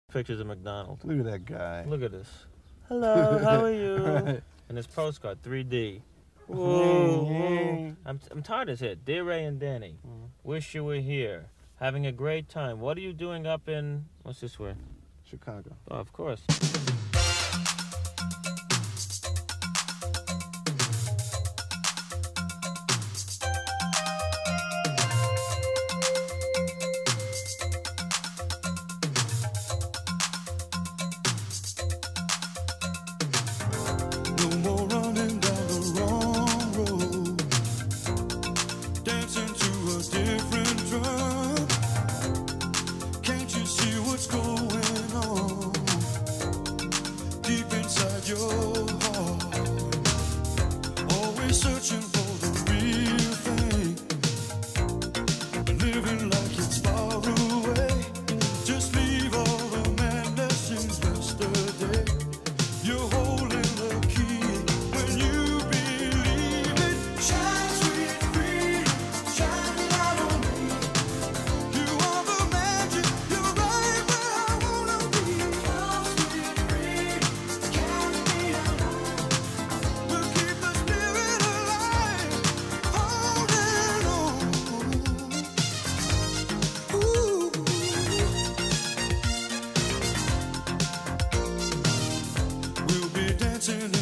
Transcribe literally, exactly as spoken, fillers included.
Pictures of McDonald's. Look at that guy. Look at this. Hello, how are you? Right. And this postcard, three D. Whoa, whoa. I'm, I'm tired as hit. Dear Ray and Danny, mm. wish you were here. Having a great time. What are you doing up in, what's this word? Chicago. Oh, of course. No more running down the wrong road, dancing to a different drum. Can't you see what's going on deep inside your heart? Always searching for the real thing, living like it's far away. Just leave all the madness since yesterday. You're holding the key when you believe it. Shine, sweet freedom, shine it out on me. You are the magic, you're right where I wanna be. Oh, sweet freedom, carry me along. We'll keep the spirit alive, holding on. Ooh. We'll be dancing